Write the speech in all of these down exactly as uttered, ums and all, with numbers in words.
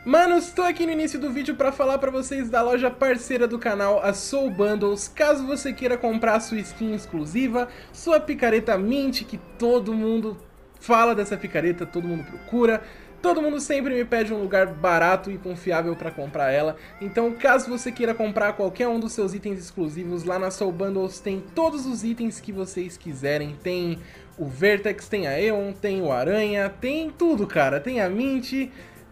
Manos, estou aqui no início do vídeo para falar para vocês da loja parceira do canal, a Soul Bundles. Caso você queira comprar sua skin exclusiva, sua picareta Mint, que todo mundo fala dessa picareta, todo mundo procura, todo mundo sempre me pede um lugar barato e confiável para comprar ela. Então, caso você queira comprar qualquer um dos seus itens exclusivos, lá na Soul Bundles tem todos os itens que vocês quiserem. Tem o Vertex, tem a Aeon, tem o Aranha, tem tudo, cara. Tem a Mint...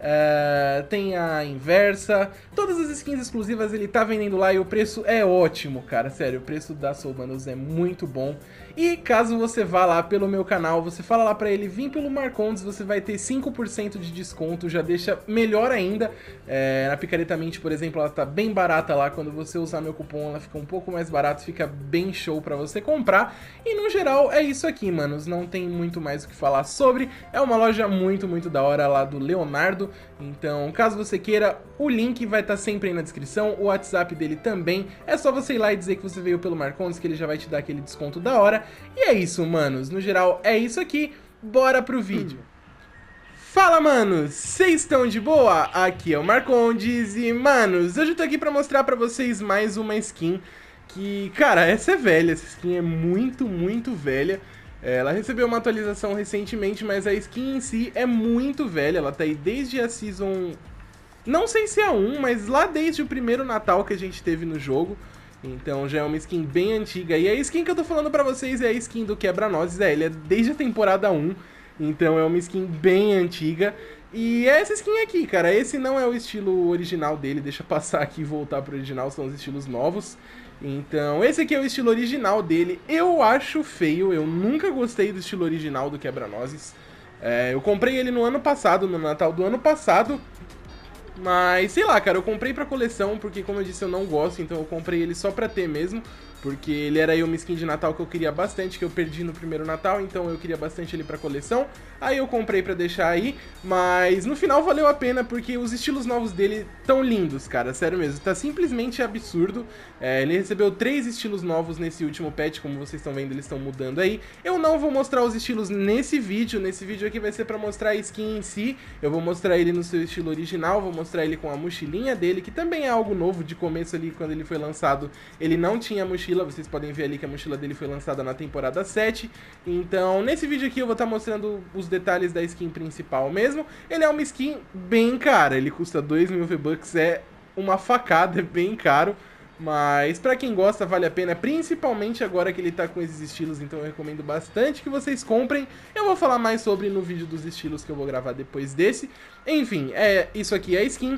Uh, tem a inversa, todas as skins exclusivas ele tá vendendo lá e o preço é ótimo, cara, sério, o preço da Soul Bundles é muito bom. E caso você vá lá pelo meu canal, você fala lá pra ele vir pelo Marcondes, você vai ter cinco por cento de desconto, já deixa melhor ainda. É, na Picareta Mint, por exemplo, ela tá bem barata lá, quando você usar meu cupom ela fica um pouco mais barata, fica bem show pra você comprar. E no geral é isso aqui, manos, não tem muito mais o que falar sobre, é uma loja muito, muito da hora lá do Leonardo. Então, caso você queira, o link vai estar sempre aí na descrição, o WhatsApp dele também. É só você ir lá e dizer que você veio pelo Marcondes, que ele já vai te dar aquele desconto da hora. E é isso, manos. No geral, é isso aqui. Bora pro vídeo. Fala, manos! Vocês estão de boa? Aqui é o Marcondes e, manos, hoje eu tô aqui pra mostrar pra vocês mais uma skin que, cara, essa é velha. Essa skin é muito, muito velha. Ela recebeu uma atualização recentemente, mas a skin em si é muito velha, ela tá aí desde a Season... Não sei se é a um, mas lá desde o primeiro Natal que a gente teve no jogo. Então já é uma skin bem antiga. E a skin que eu tô falando pra vocês é a skin do Quebra-Nozes, é, ele é desde a temporada um. Então é uma skin bem antiga. E é essa skin aqui, cara, esse não é o estilo original dele, deixa eu passar aqui e voltar pro original, são os estilos novos. Então, esse aqui é o estilo original dele. Eu acho feio, eu nunca gostei do estilo original do Quebra-Nozes. É, eu comprei ele no ano passado, no Natal do ano passado. Mas, sei lá, cara, eu comprei pra coleção, porque como eu disse, eu não gosto, então eu comprei ele só pra ter mesmo. Porque ele era aí uma skin de Natal que eu queria bastante, que eu perdi no primeiro Natal, então eu queria bastante ele pra coleção. Aí eu comprei pra deixar aí, mas no final valeu a pena, porque os estilos novos dele tão lindos, cara, sério mesmo, tá simplesmente absurdo. É, ele recebeu três estilos novos nesse último patch, como vocês estão vendo, eles estão mudando aí. Eu não vou mostrar os estilos nesse vídeo, nesse vídeo aqui vai ser pra mostrar a skin em si. Eu vou mostrar ele no seu estilo original, vou mostrar ele com a mochilinha dele, que também é algo novo, de começo ali, quando ele foi lançado, ele não tinha mochila. Vocês podem ver ali que a mochila dele foi lançada na temporada sete. Então, nesse vídeo aqui eu vou estar mostrando os detalhes da skin principal mesmo. Ele é uma skin bem cara, ele custa dois mil V-Bucks, é uma facada, é bem caro. Mas pra quem gosta vale a pena, principalmente agora que ele tá com esses estilos, então eu recomendo bastante que vocês comprem. Eu vou falar mais sobre no vídeo dos estilos que eu vou gravar depois desse. Enfim, é isso aqui é a skin.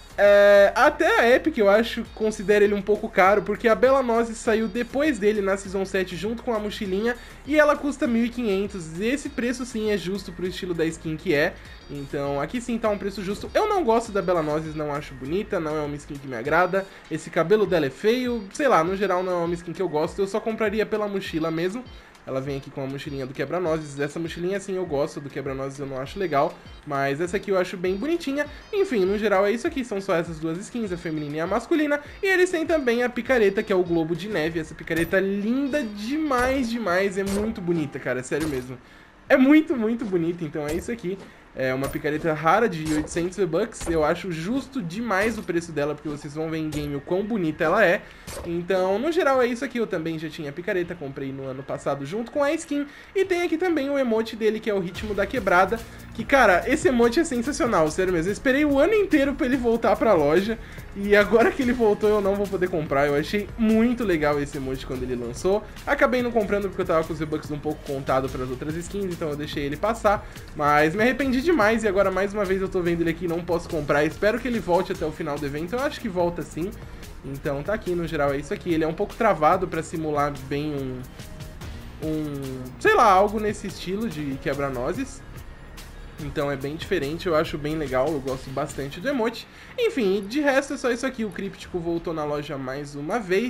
É, até a Epic, eu acho, considera ele um pouco caro, porque a Bella-Nozes saiu depois dele na Season sete junto com a mochilinha, e ela custa mil e quinhentos. Esse preço sim é justo pro estilo da skin que é, então aqui sim tá um preço justo. Eu não gosto da Bella-Nozes, não acho bonita, não é uma skin que me agrada, esse cabelo dela é feio, sei lá, no geral não é uma skin que eu gosto, eu só compraria pela mochila mesmo. Ela vem aqui com a mochilinha do Quebra-Nozes. Essa mochilinha, assim, eu gosto, do Quebra-Nozes eu não acho legal, mas essa aqui eu acho bem bonitinha. Enfim, no geral é isso aqui, são só essas duas skins, a feminina e a masculina. E eles têm também a picareta, que é o Globo de Neve. Essa picareta linda demais, demais, é muito bonita, cara, sério mesmo. É muito, muito bonita, então é isso aqui. É uma picareta rara de oitocentos V-Bucks, eu acho justo demais o preço dela, porque vocês vão ver em game o quão bonita ela é. Então, no geral é isso aqui, eu também já tinha a picareta, comprei no ano passado junto com a skin. E tem aqui também o emote dele, que é o Ritmo da Quebrada, que, cara, esse emote é sensacional, sério mesmo. Eu esperei o ano inteiro pra ele voltar pra loja, e agora que ele voltou eu não vou poder comprar. Eu achei muito legal esse emote quando ele lançou. Acabei não comprando porque eu tava com os V-Bucks um pouco contado pras outras skins, então eu deixei ele passar, mas me arrependi demais, e agora mais uma vez eu tô vendo ele aqui e não posso comprar. Espero que ele volte até o final do evento, eu acho que volta sim. Então tá aqui, no geral é isso aqui. Ele é um pouco travado pra simular bem um, um, sei lá, algo nesse estilo de Quebra-Nozes. Então é bem diferente, eu acho bem legal, eu gosto bastante do emote. Enfim, de resto é só isso aqui, o Críptico voltou na loja mais uma vez.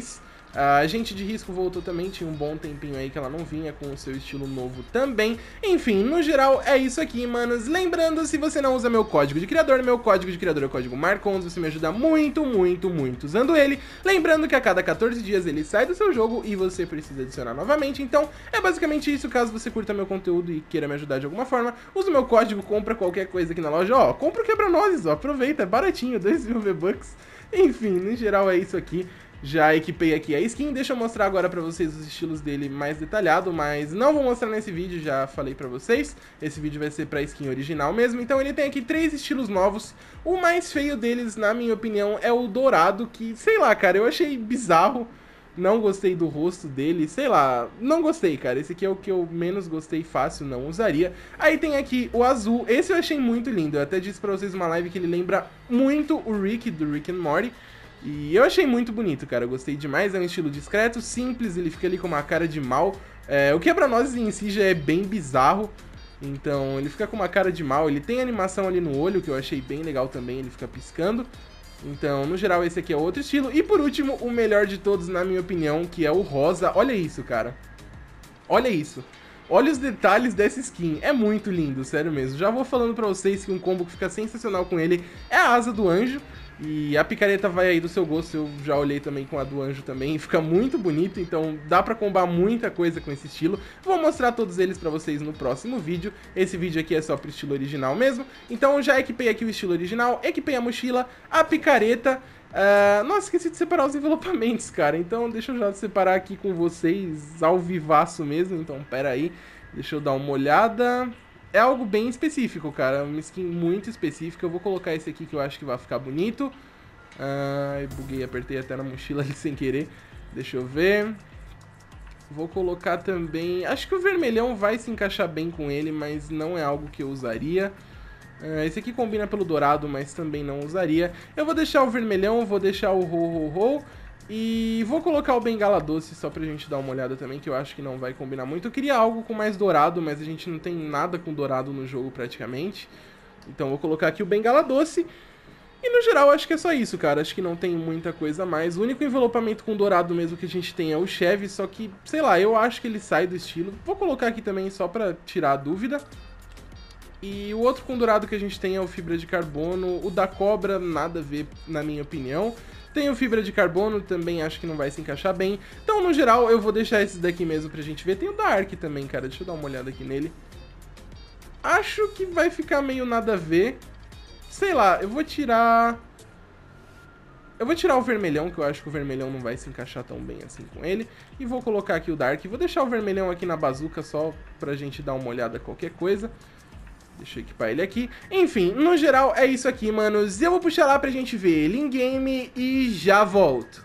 A Agente de Risco voltou também, tinha um bom tempinho aí que ela não vinha com o seu estilo novo também. Enfim, no geral é isso aqui, manos. Lembrando, se você não usa meu código de criador, meu código de criador é o código Marcondes, você me ajuda muito, muito, muito usando ele. Lembrando que a cada quatorze dias ele sai do seu jogo e você precisa adicionar novamente. Então, é basicamente isso. Caso você curta meu conteúdo e queira me ajudar de alguma forma, usa o meu código, compra qualquer coisa aqui na loja. Ó, compra o quebra-nozes, ó, aproveita, é baratinho, dois mil V-Bucks. Enfim, no geral é isso aqui. Já equipei aqui a skin, deixa eu mostrar agora pra vocês os estilos dele mais detalhado, mas não vou mostrar nesse vídeo, já falei pra vocês. Esse vídeo vai ser pra skin original mesmo, então ele tem aqui três estilos novos. O mais feio deles, na minha opinião, é o dourado, que, sei lá, cara, eu achei bizarro. Não gostei do rosto dele, sei lá, não gostei, cara. Esse aqui é o que eu menos gostei, fácil, não usaria. Aí tem aqui o azul, esse eu achei muito lindo. Eu até disse pra vocês numa live que ele lembra muito o Rick, do Rick and Morty. E eu achei muito bonito, cara, eu gostei demais, é um estilo discreto, simples, ele fica ali com uma cara de mal. É, o quebra-nozes em si já é bem bizarro, então ele fica com uma cara de mal, ele tem animação ali no olho, que eu achei bem legal também, ele fica piscando. Então, no geral, esse aqui é outro estilo. E por último, o melhor de todos, na minha opinião, que é o rosa. Olha isso, cara. Olha isso. Olha os detalhes dessa skin, é muito lindo, sério mesmo. Já vou falando pra vocês que um combo que fica sensacional com ele é a asa do anjo. E a picareta vai aí do seu gosto, eu já olhei também com a do anjo também, fica muito bonito, então dá pra combar muita coisa com esse estilo. Vou mostrar todos eles pra vocês no próximo vídeo, esse vídeo aqui é só pro estilo original mesmo. Então eu já equipei aqui o estilo original, equipei a mochila, a picareta. Uh, nossa, esqueci de separar os envelopamentos, cara, então deixa eu já separar aqui com vocês ao vivaço mesmo, então pera aí, deixa eu dar uma olhada. É algo bem específico, cara, uma skin muito específica. Eu vou colocar esse aqui que eu acho que vai ficar bonito. Ai, buguei, apertei até na mochila ali sem querer. Deixa eu ver. Vou colocar também... Acho que o vermelhão vai se encaixar bem com ele, mas não é algo que eu usaria. Uh, esse aqui combina pelo dourado, mas também não usaria. Eu vou deixar o vermelhão, vou deixar o ho, ho, ho. E vou colocar o bengala doce só pra gente dar uma olhada também, que eu acho que não vai combinar muito. Eu queria algo com mais dourado, mas a gente não tem nada com dourado no jogo praticamente. Então vou colocar aqui o bengala doce. E no geral acho que é só isso, cara. Acho que não tem muita coisa a mais. O único envelopamento com dourado mesmo que a gente tem é o Chevy, só que, sei lá, eu acho que ele sai do estilo. Vou colocar aqui também só pra tirar a dúvida. E o outro com dourado que a gente tem é o fibra de carbono. O da cobra, nada a ver, na minha opinião. Tem o fibra de carbono, também acho que não vai se encaixar bem. Então, no geral, eu vou deixar esses daqui mesmo pra gente ver. Tem o Dark também, cara. Deixa eu dar uma olhada aqui nele. Acho que vai ficar meio nada a ver. Sei lá, eu vou tirar... Eu vou tirar o vermelhão, que eu acho que o vermelhão não vai se encaixar tão bem assim com ele. E vou colocar aqui o Dark. Vou deixar o vermelhão aqui na bazuca só pra gente dar uma olhada qualquer coisa. Deixa eu equipar ele aqui. Enfim, no geral é isso aqui, manos. Eu vou puxar lá pra gente ver ele em game e já volto.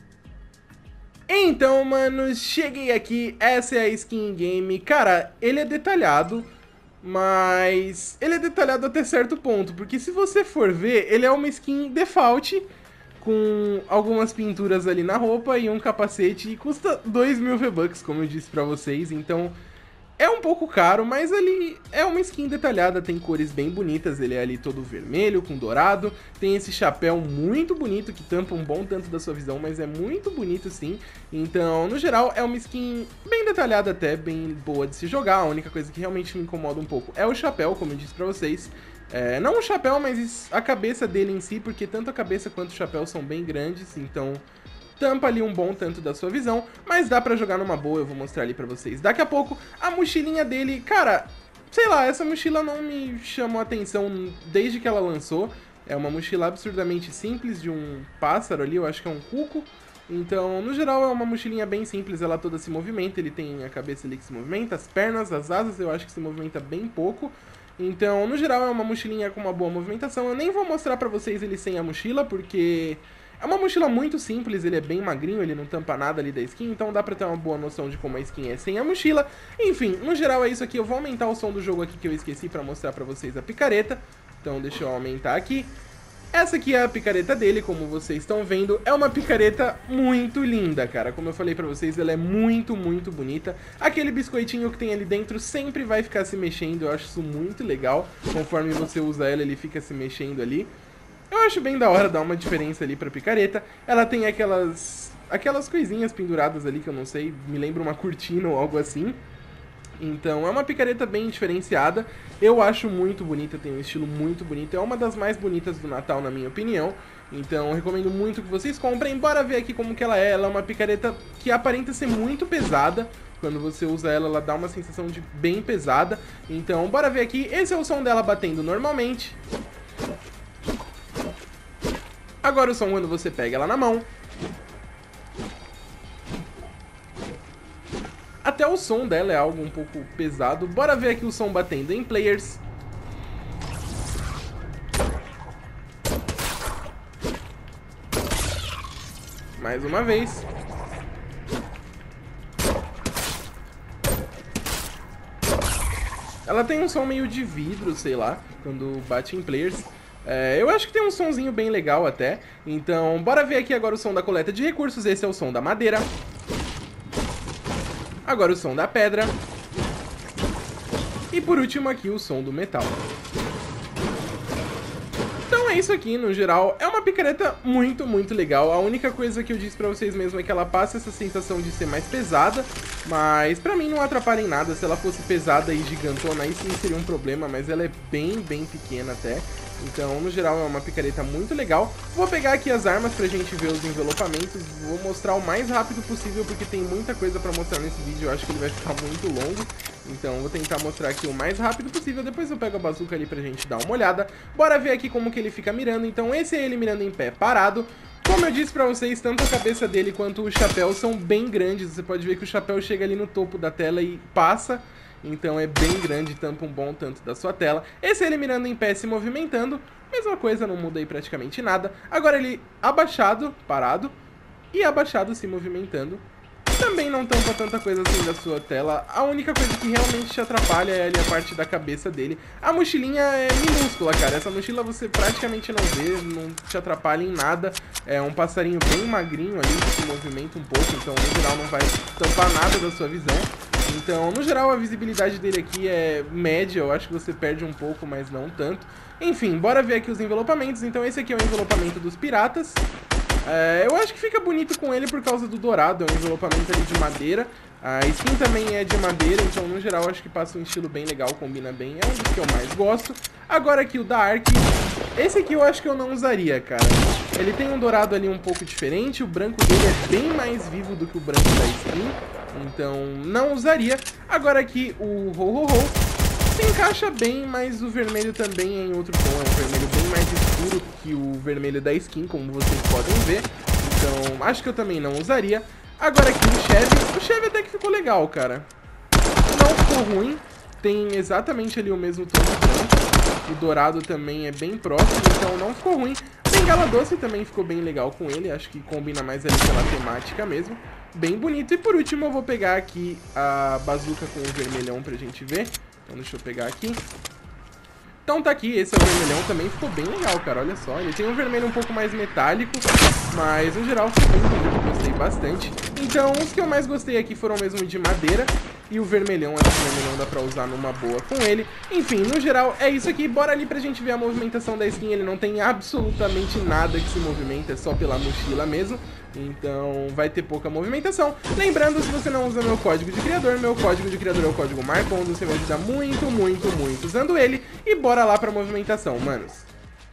Então, manos, cheguei aqui. Essa é a skin em game. Cara, ele é detalhado, mas ele é detalhado até certo ponto. Porque se você for ver, ele é uma skin default, com algumas pinturas ali na roupa e um capacete. E custa dois mil V-Bucks, como eu disse pra vocês. Então... é um pouco caro, mas ele é uma skin detalhada, tem cores bem bonitas, ele é ali todo vermelho com dourado, tem esse chapéu muito bonito que tampa um bom tanto da sua visão, mas é muito bonito sim. Então, no geral, é uma skin bem detalhada até, bem boa de se jogar. A única coisa que realmente me incomoda um pouco é o chapéu, como eu disse pra vocês. É, não o chapéu, mas a cabeça dele em si, porque tanto a cabeça quanto o chapéu são bem grandes, então... tampa ali um bom tanto da sua visão, mas dá pra jogar numa boa, eu vou mostrar ali pra vocês daqui a pouco. A mochilinha dele, cara, sei lá, essa mochila não me chamou a atenção desde que ela lançou. É uma mochila absurdamente simples, de um pássaro ali, eu acho que é um cuco. Então, no geral, é uma mochilinha bem simples, ela toda se movimenta, ele tem a cabeça ali que se movimenta, as pernas, as asas, eu acho que se movimenta bem pouco. Então, no geral, é uma mochilinha com uma boa movimentação. Eu nem vou mostrar pra vocês ele sem a mochila, porque... é uma mochila muito simples, ele é bem magrinho, ele não tampa nada ali da skin, então dá pra ter uma boa noção de como a skin é sem a mochila. Enfim, no geral é isso aqui, eu vou aumentar o som do jogo aqui que eu esqueci pra mostrar pra vocês a picareta. Então deixa eu aumentar aqui. Essa aqui é a picareta dele, como vocês estão vendo, é uma picareta muito linda, cara. Como eu falei pra vocês, ela é muito, muito bonita. Aquele biscoitinho que tem ali dentro sempre vai ficar se mexendo, eu acho isso muito legal. Conforme você usa ela, ele fica se mexendo ali. Eu acho bem da hora dar uma diferença ali pra picareta. Ela tem aquelas, aquelas coisinhas penduradas ali que eu não sei, me lembra uma cortina ou algo assim. Então é uma picareta bem diferenciada, eu acho muito bonita, tem um estilo muito bonito, é uma das mais bonitas do Natal na minha opinião. Então eu recomendo muito que vocês comprem, bora ver aqui como que ela é. Ela é uma picareta que aparenta ser muito pesada, quando você usa ela, ela dá uma sensação de bem pesada. Então bora ver aqui, esse é o som dela batendo normalmente. Agora o som quando você pega ela na mão. Até o som dela é algo um pouco pesado. Bora ver aqui o som batendo em players. Mais uma vez. Ela tem um som meio de vidro, sei lá, quando bate em players. É, eu acho que tem um sonzinho bem legal até. Então, bora ver aqui agora o som da coleta de recursos. Esse é o som da madeira. Agora o som da pedra. E por último aqui o som do metal. Então é isso aqui, no geral, é uma picareta muito, muito legal. A única coisa que eu disse pra vocês mesmo é que ela passa essa sensação de ser mais pesada, mas pra mim não atrapalha em nada. Se ela fosse pesada e gigantona, aí sim seria um problema, mas ela é bem, bem pequena até. Então, no geral, é uma picareta muito legal. Vou pegar aqui as armas pra gente ver os envelopamentos. Vou mostrar o mais rápido possível, porque tem muita coisa pra mostrar nesse vídeo. Eu acho que ele vai ficar muito longo. Então, vou tentar mostrar aqui o mais rápido possível. Depois eu pego a bazuca ali pra gente dar uma olhada. Bora ver aqui como que ele fica mirando. Então, esse é ele mirando em pé, parado. Como eu disse pra vocês, tanto a cabeça dele quanto o chapéu são bem grandes. Você pode ver que o chapéu chega ali no topo da tela e passa. Então é bem grande, tampa um bom tanto da sua tela. Esse é ele mirando em pé se movimentando. Mesma coisa, não muda aí praticamente nada. Agora ele abaixado, parado. E abaixado se movimentando. Também não tampa tanta coisa assim da sua tela. A única coisa que realmente te atrapalha é ali a parte da cabeça dele. A mochilinha é minúscula, cara. Essa mochila você praticamente não vê, não te atrapalha em nada. É um passarinho bem magrinho ali, que se movimenta um pouco. Então, no geral, não vai tampar nada da sua visão. Então, no geral, a visibilidade dele aqui é média. Eu acho que você perde um pouco, mas não tanto. Enfim, bora ver aqui os envelopamentos. Então, esse aqui é o envelopamento dos piratas. É, eu acho que fica bonito com ele por causa do dourado, é um envelopamento ali de madeira. A skin também é de madeira, então no geral acho que passa um estilo bem legal, combina bem, é um dos que eu mais gosto. Agora aqui o da Ark, esse aqui eu acho que eu não usaria, cara. Ele tem um dourado ali um pouco diferente, o branco dele é bem mais vivo do que o branco da skin, então não usaria. Agora aqui o Ho Ho Ho. Se encaixa bem, mas o vermelho também é em outro tom, é um vermelho bem mais escuro que o vermelho da skin, como vocês podem ver. Então, acho que eu também não usaria. Agora aqui o Chevy, o Chevy até que ficou legal, cara. Não ficou ruim, tem exatamente ali o mesmo tom de branco. O dourado também é bem próximo, então não ficou ruim. Bengala doce também ficou bem legal com ele, acho que combina mais ali pela temática mesmo. Bem bonito. E por último eu vou pegar aqui a bazuca com o vermelhão pra gente ver. Então deixa eu pegar aqui. Então tá aqui, esse é o vermelhão, também ficou bem legal, cara, olha só. Ele tem um vermelho um pouco mais metálico, mas no geral ficou bem bonito, gostei bastante. Então os que eu mais gostei aqui foram mesmo de madeira. E o vermelhão, acho que o vermelhão dá pra usar numa boa com ele. Enfim, no geral é isso aqui, bora ali pra gente ver a movimentação da skin. Ele não tem absolutamente nada que se movimenta, é só pela mochila mesmo. Então vai ter pouca movimentação. Lembrando, se você não usa meu código de criador, meu código de criador é o código Marcondo. Você vai ajudar muito, muito, muito usando ele. E bora lá pra movimentação, manos.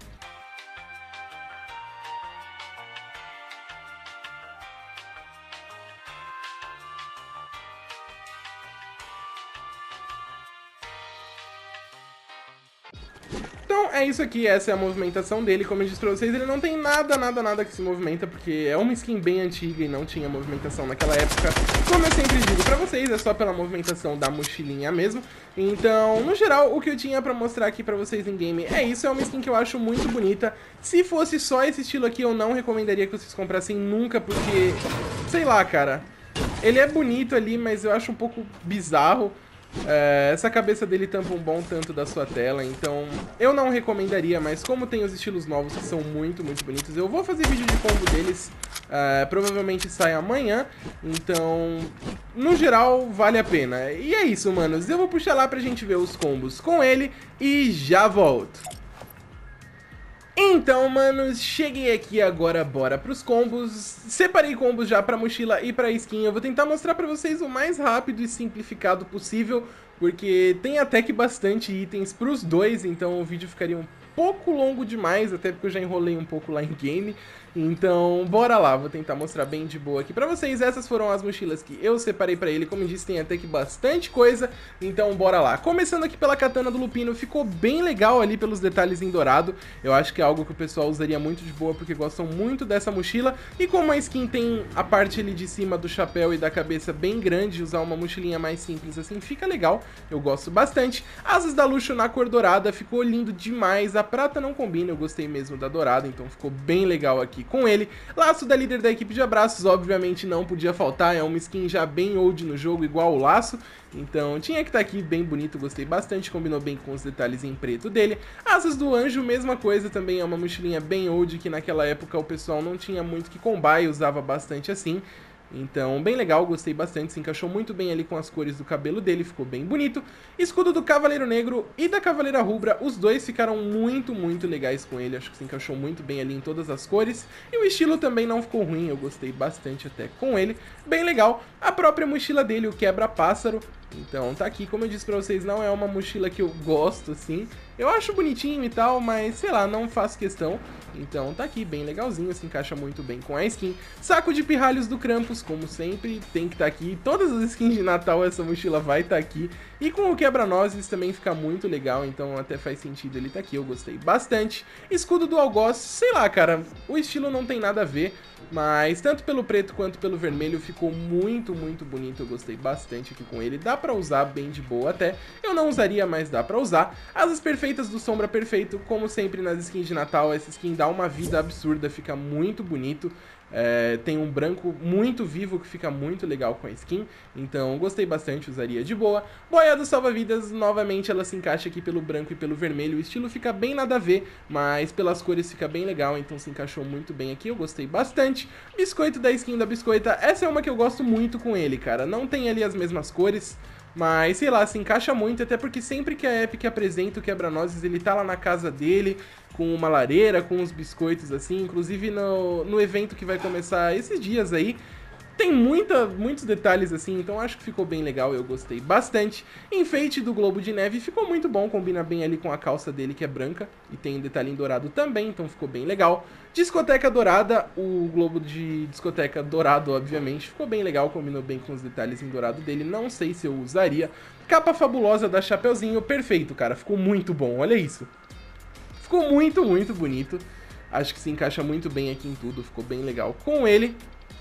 Então é isso aqui, essa é a movimentação dele. Como eu disse pra vocês, ele não tem nada, nada, nada que se movimenta, porque é uma skin bem antiga e não tinha movimentação naquela época. Como eu sempre digo pra vocês, é só pela movimentação da mochilinha mesmo. Então, no geral, o que eu tinha pra mostrar aqui pra vocês em game é isso. É uma skin que eu acho muito bonita. Se fosse só esse estilo aqui, eu não recomendaria que vocês comprassem nunca, porque, sei lá, cara, ele é bonito ali, mas eu acho um pouco bizarro. É, essa cabeça dele tampa um bom tanto da sua tela, então eu não recomendaria, mas como tem os estilos novos que são muito, muito bonitos, eu vou fazer vídeo de combo deles, é, provavelmente sai amanhã, então no geral vale a pena. E é isso, manos, eu vou puxar lá pra gente ver os combos com ele e já volto. Então, manos, cheguei aqui agora, bora pros combos. Separei combos já pra mochila e pra skin. Eu vou tentar mostrar pra vocês o mais rápido e simplificado possível, porque tem até que bastante itens pros dois, então o vídeo ficaria um pouco longo demais, até porque eu já enrolei um pouco lá em game. Então, bora lá, vou tentar mostrar bem de boa aqui pra vocês. Essas foram as mochilas que eu separei pra ele, como eu disse, tem até que bastante coisa, então bora lá. Começando aqui pela katana do Lupino, ficou bem legal ali pelos detalhes em dourado. Eu acho que é algo que o pessoal usaria muito de boa, porque gostam muito dessa mochila. E como a skin tem a parte ali de cima do chapéu e da cabeça bem grande, usar uma mochilinha mais simples assim fica legal, eu gosto bastante. Asas da Luxo na cor dourada, ficou lindo demais. A prata não combina, eu gostei mesmo da dourada, então ficou bem legal aqui com ele. Laço da líder da equipe de abraços, obviamente não podia faltar, é uma skin já bem old no jogo, igual o laço, então tinha que estar aqui, bem bonito, gostei bastante, combinou bem com os detalhes em preto dele. Asas do Anjo, mesma coisa, também é uma mochilinha bem old, que naquela época o pessoal não tinha muito que combar e usava bastante assim. Então, bem legal, gostei bastante, se encaixou muito bem ali com as cores do cabelo dele, ficou bem bonito. Escudo do Cavaleiro Negro e da Cavaleira Rubra, os dois ficaram muito, muito legais com ele, acho que se encaixou muito bem ali em todas as cores. E o estilo também não ficou ruim, eu gostei bastante até com ele, bem legal. A própria mochila dele, o Quebra-Pássaro, então tá aqui, como eu disse pra vocês, não é uma mochila que eu gosto, assim. Eu acho bonitinho e tal, mas sei lá, não faço questão. Então tá aqui, bem legalzinho, se encaixa muito bem com a skin. Saco de pirralhos do Krampus, como sempre, tem que estar aqui. Todas as skins de Natal essa mochila vai estar aqui. E com o Quebra-Nozes também fica muito legal, então até faz sentido ele estar aqui, eu gostei bastante. Escudo do Algoz, sei lá, cara, o estilo não tem nada a ver, mas tanto pelo preto quanto pelo vermelho ficou muito, muito bonito, eu gostei bastante aqui com ele. Dá pra usar bem de boa até, eu não usaria, mas dá pra usar. Asas perfeitas do Sombra Perfeito, como sempre nas skins de Natal, essa skin dá uma vida absurda, fica muito bonito. É, tem um branco muito vivo que fica muito legal com a skin, então gostei bastante, usaria de boa. Boia do Salva-Vidas, novamente ela se encaixa aqui pelo branco e pelo vermelho, o estilo fica bem nada a ver, mas pelas cores fica bem legal, então se encaixou muito bem aqui, eu gostei bastante. Biscoito da skin da Biscoita, essa é uma que eu gosto muito com ele, cara, não tem ali as mesmas cores, mas, sei lá, se encaixa muito, até porque sempre que a Epic apresenta o Quebra-Nozes, ele tá lá na casa dele, com uma lareira, com uns biscoitos assim, inclusive no, no evento que vai começar esses dias aí, tem muita, muitos detalhes assim, então acho que ficou bem legal, eu gostei bastante. Enfeite do Globo de Neve ficou muito bom, combina bem ali com a calça dele que é branca e tem um detalhe em dourado também, então ficou bem legal. Discoteca dourada, o globo de discoteca dourado, obviamente, ficou bem legal, combinou bem com os detalhes em dourado dele, não sei se eu usaria. Capa fabulosa da Chapeuzinho, perfeito, cara, ficou muito bom, olha isso. Ficou muito, muito bonito, acho que se encaixa muito bem aqui em tudo, ficou bem legal com ele.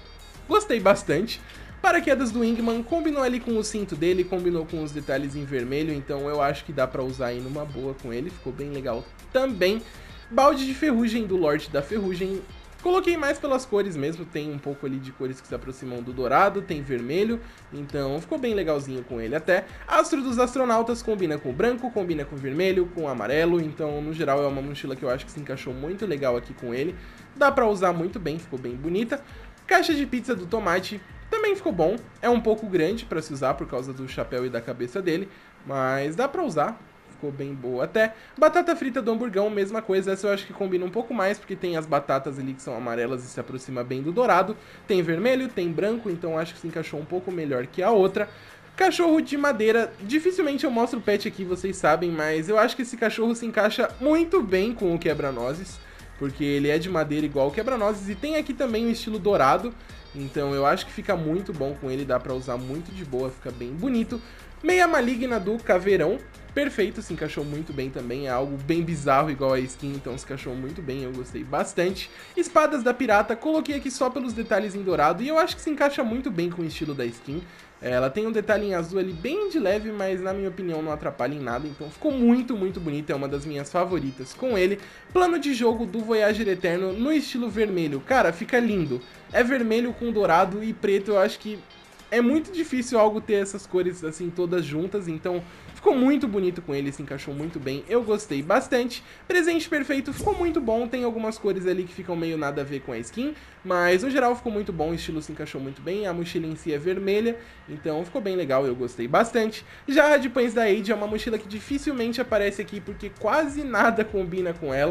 Gostei bastante. Paraquedas do Wingman, combinou ali com o cinto dele, combinou com os detalhes em vermelho, então eu acho que dá pra usar aí numa boa com ele, ficou bem legal também. Balde de ferrugem do Lorde da Ferrugem, coloquei mais pelas cores mesmo, tem um pouco ali de cores que se aproximam do dourado, tem vermelho, então ficou bem legalzinho com ele até. Astro dos Astronautas combina com o branco, combina com o vermelho, com o amarelo, então no geral é uma mochila que eu acho que se encaixou muito legal aqui com ele. Dá pra usar muito bem, ficou bem bonita. Caixa de pizza do Tomate também ficou bom, é um pouco grande pra se usar por causa do chapéu e da cabeça dele, mas dá pra usar, ficou bem boa até. Batata frita do Hamburgão, mesma coisa, essa eu acho que combina um pouco mais, porque tem as batatas ali que são amarelas e se aproxima bem do dourado, tem vermelho, tem branco, então acho que se encaixou um pouco melhor que a outra. Cachorro de madeira, dificilmente eu mostro o pet aqui, vocês sabem, mas eu acho que esse cachorro se encaixa muito bem com o Quebra-Nozes, porque ele é de madeira igual o Quebra-Nozes e tem aqui também o estilo dourado, então eu acho que fica muito bom com ele, dá pra usar muito de boa, fica bem bonito. Meia maligna do Caveirão, perfeito, se encaixou muito bem também, é algo bem bizarro igual a skin, então se encaixou muito bem, eu gostei bastante. Espadas da Pirata, coloquei aqui só pelos detalhes em dourado e eu acho que se encaixa muito bem com o estilo da skin. Ela tem um detalhe em azul ali bem de leve, mas na minha opinião não atrapalha em nada, então ficou muito, muito bonito, é uma das minhas favoritas com ele. Plano de jogo do Voyager Eterno no estilo vermelho, cara, fica lindo. É vermelho com dourado e preto, eu acho que é muito difícil algo ter essas cores assim todas juntas, então ficou muito bonito com ele, se encaixou muito bem, eu gostei bastante. Presente perfeito, ficou muito bom, tem algumas cores ali que ficam meio nada a ver com a skin, mas no geral ficou muito bom, o estilo se encaixou muito bem, a mochila em si é vermelha, então ficou bem legal, eu gostei bastante. Já a de pães da Age é uma mochila que dificilmente aparece aqui porque quase nada combina com ela,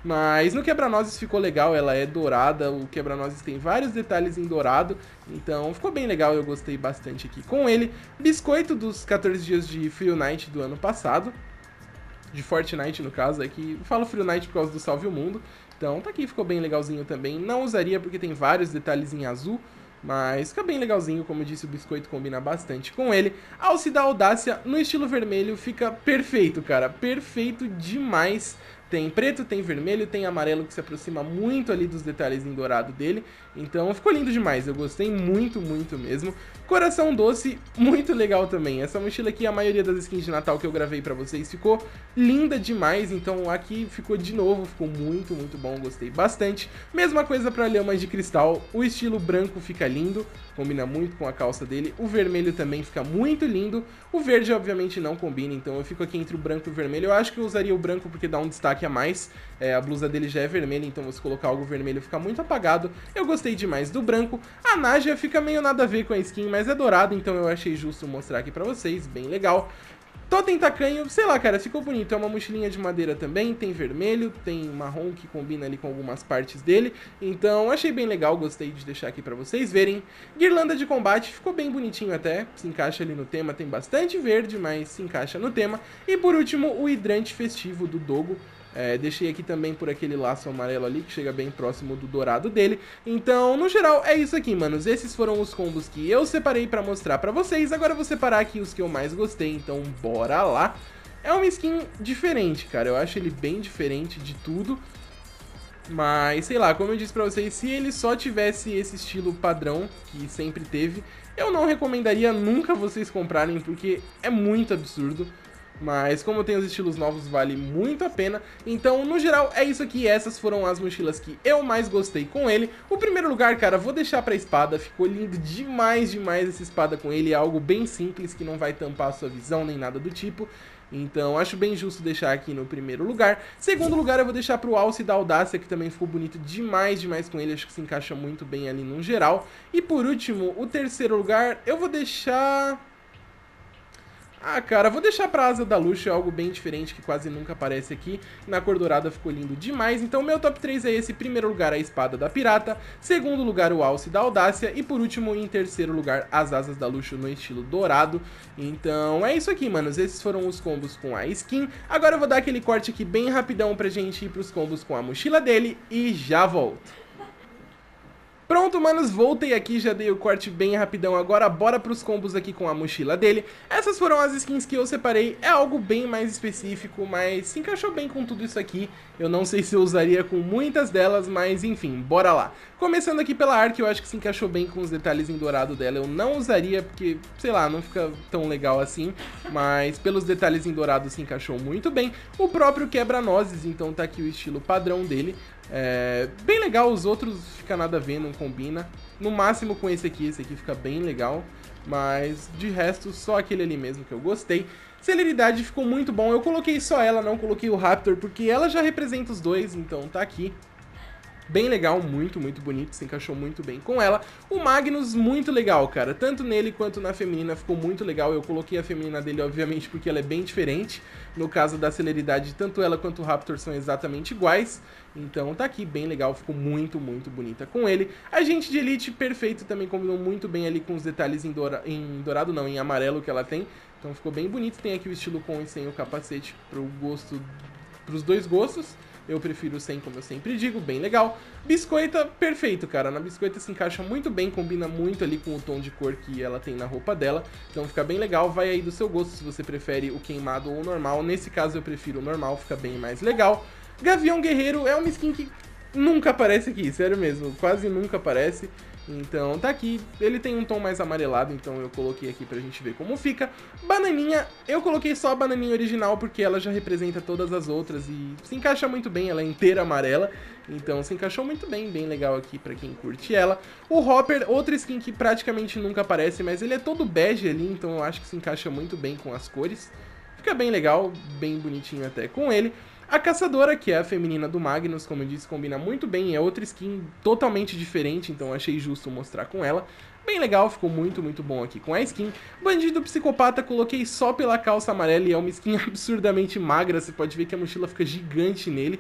Mas no quebra-nozes ficou legal, ela é dourada, o quebra-nozes tem vários detalhes em dourado, então ficou bem legal, eu gostei bastante aqui com ele. Biscoito dos quatorze dias de Free Night do ano passado, de Fortnite no caso, aqui eu falo Free Night por causa do Salve o Mundo, então tá aqui, ficou bem legalzinho também. Não usaria porque tem vários detalhes em azul, mas fica bem legalzinho, como eu disse, o biscoito combina bastante com ele. Alce da Audácia no estilo vermelho fica perfeito, cara, perfeito demais. Tem preto, tem vermelho, tem amarelo que se aproxima muito ali dos detalhes em dourado dele. Então ficou lindo demais, eu gostei muito, muito mesmo. Coração doce, muito legal também. Essa mochila aqui, a maioria das skins de Natal que eu gravei pra vocês ficou linda demais. Então aqui ficou de novo, ficou muito, muito bom, gostei bastante. Mesma coisa pra Lhamas de Cristal, o estilo branco fica lindo, combina muito com a calça dele. O vermelho também fica muito lindo. O verde obviamente não combina, então eu fico aqui entre o branco e o vermelho. Eu acho que eu usaria o branco porque dá um destaque a mais. É, a blusa dele já é vermelha, então você colocar algo vermelho fica muito apagado. Eu gostei demais do branco. A Naja fica meio nada a ver com a skin, mas é dourado, então eu achei justo mostrar aqui pra vocês, bem legal. Totem tacanho, sei lá, cara, ficou bonito. É uma mochilinha de madeira também, tem vermelho, tem marrom que combina ali com algumas partes dele. Então achei bem legal, gostei de deixar aqui pra vocês verem. Guirlanda de combate, ficou bem bonitinho até, se encaixa ali no tema, tem bastante verde, mas se encaixa no tema. E por último, o hidrante festivo do Dogo. É, deixei aqui também por aquele laço amarelo ali, que chega bem próximo do dourado dele. Então, no geral, é isso aqui, manos. Esses foram os combos que eu separei pra mostrar pra vocês. Agora eu vou separar aqui os que eu mais gostei, então bora lá. É uma skin diferente, cara. Eu acho ele bem diferente de tudo. Mas, sei lá, como eu disse pra vocês, se ele só tivesse esse estilo padrão, que sempre teve, eu não recomendaria nunca vocês comprarem, porque é muito absurdo. Mas como tem os estilos novos, vale muito a pena. Então, no geral, é isso aqui. Essas foram as mochilas que eu mais gostei com ele. O primeiro lugar, cara, vou deixar pra espada. Ficou lindo demais, demais essa espada com ele. É algo bem simples, que não vai tampar a sua visão, nem nada do tipo. Então, acho bem justo deixar aqui no primeiro lugar. Segundo lugar, eu vou deixar pro Alce da Audácia, que também ficou bonito demais, demais com ele. Acho que se encaixa muito bem ali no geral. E por último, o terceiro lugar, eu vou deixar... Ah, cara, vou deixar pra Asa da Luxo, é algo bem diferente que quase nunca aparece aqui. Na cor dourada ficou lindo demais. Então meu top três é esse. Primeiro lugar, a Espada da Pirata. Segundo lugar, o Alce da Audácia. E por último, em terceiro lugar, as Asas da Luxo no estilo dourado. Então é isso aqui, manos. Esses foram os combos com a skin. Agora eu vou dar aquele corte aqui bem rapidão pra gente ir pros combos com a mochila dele. E já volto. Pronto, manos, voltei aqui, já dei o corte bem rapidão, agora bora pros combos aqui com a mochila dele. Essas foram as skins que eu separei, é algo bem mais específico, mas se encaixou bem com tudo isso aqui. Eu não sei se eu usaria com muitas delas, mas enfim, bora lá. Começando aqui pela Ark, eu acho que se encaixou bem com os detalhes em dourado dela. Eu não usaria porque, sei lá, não fica tão legal assim, mas pelos detalhes em dourado se encaixou muito bem. O próprio quebra-nozes, então tá aqui o estilo padrão dele. É bem legal, os outros fica nada a ver, não combina. No máximo com esse aqui, esse aqui fica bem legal. Mas de resto, só aquele ali mesmo que eu gostei. Celeridade ficou muito bom, eu coloquei só ela, não coloquei o Raptor, porque ela já representa os dois, então tá aqui. Bem legal, muito, muito bonito, se encaixou muito bem com ela. O Magnus, muito legal, cara. Tanto nele quanto na feminina ficou muito legal. Eu coloquei a feminina dele, obviamente, porque ela é bem diferente. No caso da celeridade, tanto ela quanto o Raptor são exatamente iguais. Então tá aqui, bem legal, ficou muito, muito bonita com ele. Agente de Elite, perfeito, também combinou muito bem ali com os detalhes em, doura... em dourado, não, em amarelo que ela tem. Então ficou bem bonito. Tem aqui o estilo com e sem o capacete pro gosto... pros dois gostos. Eu prefiro sem, como eu sempre digo, bem legal. Biscoita, perfeito, cara. Na biscoita se encaixa muito bem, combina muito ali com o tom de cor que ela tem na roupa dela. Então fica bem legal, vai aí do seu gosto se você prefere o queimado ou o normal. Nesse caso eu prefiro o normal, fica bem mais legal. Gavião Guerreiro é uma skin que nunca aparece aqui, sério mesmo, quase nunca aparece. Então tá aqui, ele tem um tom mais amarelado, então eu coloquei aqui pra gente ver como fica. Bananinha, eu coloquei só a bananinha original porque ela já representa todas as outras e se encaixa muito bem, ela é inteira amarela. Então se encaixou muito bem, bem legal aqui pra quem curte ela. O Hopper, outra skin que praticamente nunca aparece, mas ele é todo bege ali, então eu acho que se encaixa muito bem com as cores. Fica bem legal, bem bonitinho até com ele. A Caçadora, que é a feminina do Magnus, como eu disse, combina muito bem, é outra skin totalmente diferente, então achei justo mostrar com ela. Bem legal, ficou muito, muito bom aqui com a skin. Bandido Psicopata, coloquei só pela calça amarela e é uma skin absurdamente magra, você pode ver que a mochila fica gigante nele.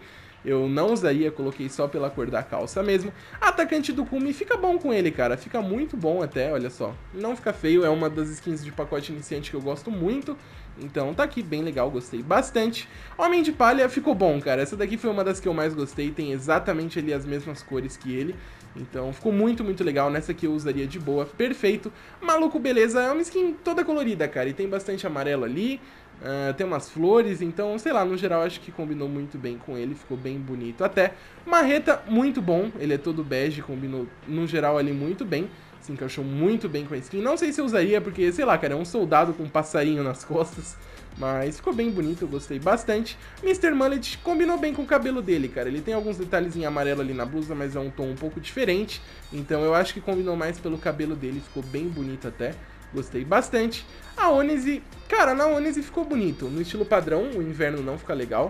eu não usaria, coloquei só pela cor da calça mesmo. Atacante do Kumi fica bom com ele, cara, fica muito bom até, olha só. Não fica feio, é uma das skins de pacote iniciante que eu gosto muito. Então tá aqui, bem legal, gostei bastante. Homem de Palha ficou bom, cara. Essa daqui foi uma das que eu mais gostei, tem exatamente ali as mesmas cores que ele. Então ficou muito, muito legal. Nessa aqui eu usaria de boa, perfeito. Maluco Beleza é uma skin toda colorida, cara, e tem bastante amarelo ali. Uh, tem umas flores, então, sei lá, no geral acho que combinou muito bem com ele, ficou bem bonito até. Marreta, muito bom, ele é todo bege, combinou no geral ali muito bem. Se encaixou muito bem com a skin. Não sei se eu usaria, porque, sei lá, cara, é um soldado com um passarinho nas costas. Mas ficou bem bonito, eu gostei bastante. mister Mullet combinou bem com o cabelo dele, cara. Ele tem alguns detalhes em amarelo ali na blusa, mas é um tom um pouco diferente. Então eu acho que combinou mais pelo cabelo dele, ficou bem bonito até. Gostei bastante. A Onise, cara, na Onise ficou bonito. No estilo padrão, o inverno não fica legal.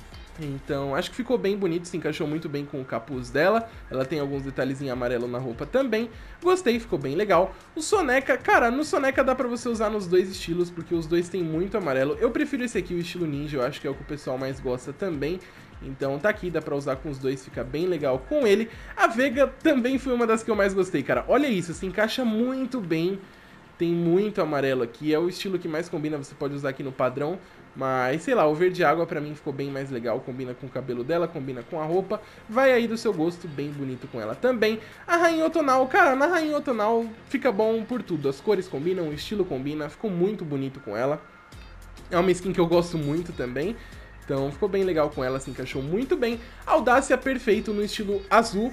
Então, acho que ficou bem bonito, se encaixou muito bem com o capuz dela. Ela tem alguns detalhes em amarelo na roupa também. Gostei, ficou bem legal. O Soneca, cara, no Soneca dá pra você usar nos dois estilos, porque os dois têm muito amarelo. Eu prefiro esse aqui, o estilo ninja, eu acho que é o que o pessoal mais gosta também. Então tá aqui, dá pra usar com os dois, fica bem legal com ele. A Vega também foi uma das que eu mais gostei, cara. Olha isso, se encaixa muito bem. Tem muito amarelo aqui, é o estilo que mais combina, você pode usar aqui no padrão. Mas, sei lá, o verde água pra mim ficou bem mais legal, combina com o cabelo dela, combina com a roupa. Vai aí do seu gosto, bem bonito com ela também. A Rainha Otonal, cara, na Rainha Otonal fica bom por tudo. As cores combinam, o estilo combina, ficou muito bonito com ela. É uma skin que eu gosto muito também. Então ficou bem legal com ela, se encaixou muito bem. Audácia perfeito no estilo azul.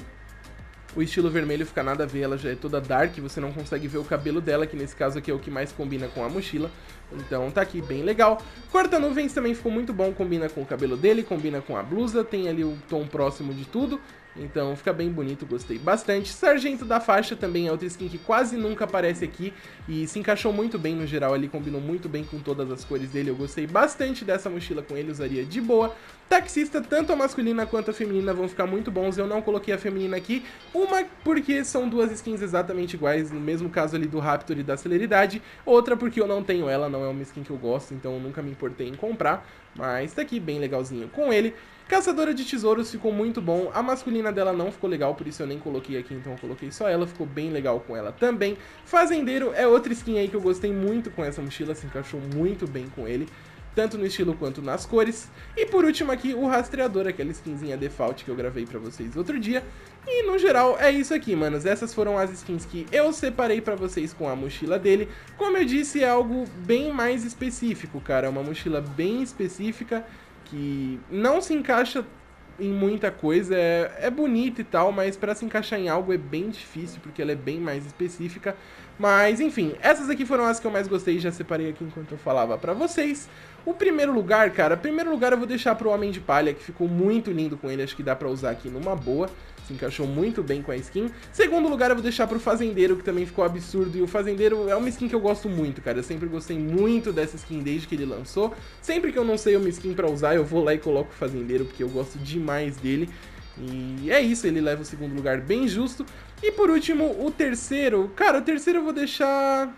O estilo vermelho fica nada a ver, ela já é toda dark, você não consegue ver o cabelo dela, que nesse caso aqui é o que mais combina com a mochila. Então tá aqui, bem legal. Corta-nuvens também ficou muito bom, combina com o cabelo dele, combina com a blusa, tem ali o tom próximo de tudo. Então fica bem bonito, gostei bastante. Sargento da Faixa também é outra skin que quase nunca aparece aqui e se encaixou muito bem no geral ali, combinou muito bem com todas as cores dele. Eu gostei bastante dessa mochila com ele, usaria de boa. Taxista, tanto a masculina quanto a feminina vão ficar muito bons. Eu não coloquei a feminina aqui, uma porque são duas skins exatamente iguais, no mesmo caso ali do Raptor e da Celeridade. Outra porque eu não tenho ela, não é uma skin que eu gosto, então eu nunca me importei em comprar. Mas tá aqui bem legalzinho com ele. Caçadora de Tesouros ficou muito bom, a masculina dela não ficou legal, por isso eu nem coloquei aqui, então eu coloquei só ela, ficou bem legal com ela também. Fazendeiro é outra skin aí que eu gostei muito com essa mochila, se encaixou muito bem com ele, tanto no estilo quanto nas cores. E por último aqui, o Rastreador, aquela skinzinha default que eu gravei pra vocês outro dia. E no geral é isso aqui, manos, essas foram as skins que eu separei pra vocês com a mochila dele. Como eu disse, é algo bem mais específico, cara, é uma mochila bem específica, que não se encaixa em muita coisa, é, é bonita e tal, mas pra se encaixar em algo é bem difícil, porque ela é bem mais específica. Mas enfim, essas aqui foram as que eu mais gostei, já separei aqui enquanto eu falava pra vocês. O primeiro lugar, cara, primeiro lugar eu vou deixar pro Homem de Palha, que ficou muito lindo com ele, acho que dá pra usar aqui numa boa. Se encaixou muito bem com a skin. Segundo lugar eu vou deixar pro Fazendeiro, que também ficou absurdo. E o Fazendeiro é uma skin que eu gosto muito, cara. Eu sempre gostei muito dessa skin desde que ele lançou. Sempre que eu não sei uma skin pra usar, eu vou lá e coloco o Fazendeiro, porque eu gosto demais dele. E é isso, ele leva o segundo lugar bem justo. E por último, o terceiro. Cara, o terceiro eu vou deixar...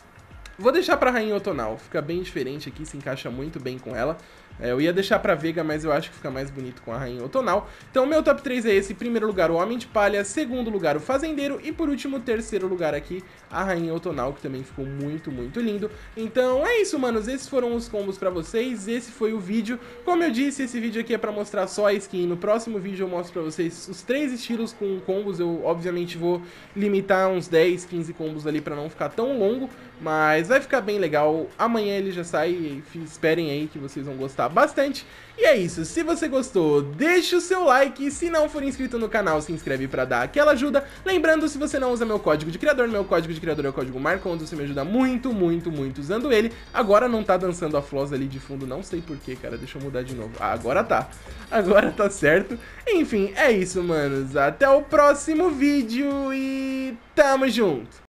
Vou deixar pra Rainha Otonal, fica bem diferente aqui, se encaixa muito bem com ela. É, eu ia deixar pra Vega, mas eu acho que fica mais bonito com a Rainha Otonal. Então o meu top três é esse, primeiro lugar o Homem de Palha, segundo lugar o Fazendeiro e por último, terceiro lugar aqui, a Rainha Otonal, que também ficou muito, muito lindo. Então é isso, manos, esses foram os combos pra vocês, esse foi o vídeo. Como eu disse, esse vídeo aqui é pra mostrar só a skin, no próximo vídeo eu mostro pra vocês os três estilos com combos. Eu obviamente vou limitar uns dez, quinze combos ali pra não ficar tão longo, mas vai ficar bem legal. Amanhã ele já sai e esperem aí que vocês vão gostar bastante. E é isso, se você gostou, deixa o seu like, se não for inscrito no canal, se inscreve pra dar aquela ajuda. Lembrando, se você não usa meu código de criador, meu código de criador é o código Marcondes, você me ajuda muito, muito, muito usando ele. Agora não tá dançando a Floss ali de fundo, não sei porquê, cara, deixa eu mudar de novo. Ah, agora tá, agora tá certo. Enfim, é isso, manos, até o próximo vídeo e tamo junto!